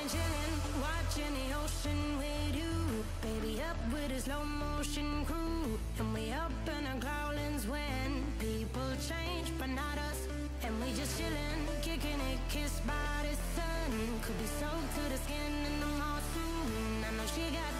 chillin', watching the ocean with you. Baby, up with a slow motion crew. And we up in our growlings when people change, but not us. And we just chillin', kicking it, kissed by the sun. Could be soaked to the skin in the mall soon. I know she got